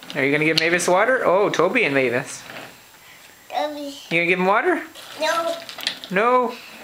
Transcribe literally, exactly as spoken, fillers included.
Are you gonna give Mavis water? Oh, Toby and Mavis. Toby. You gonna give him water? No. No.